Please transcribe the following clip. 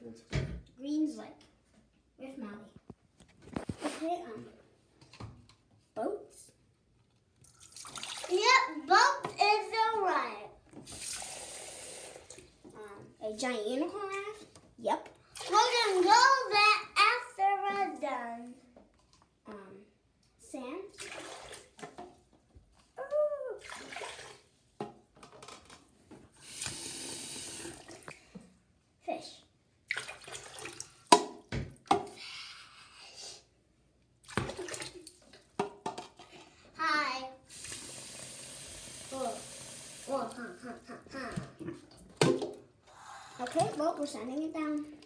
Green's like, where's Molly? Okay, boats? Yep, boat is alright. A giant unicorn raft? Yep. We're gonna go there after we're done. Sand? Fish. Hi. Okay, well, we're sending it down.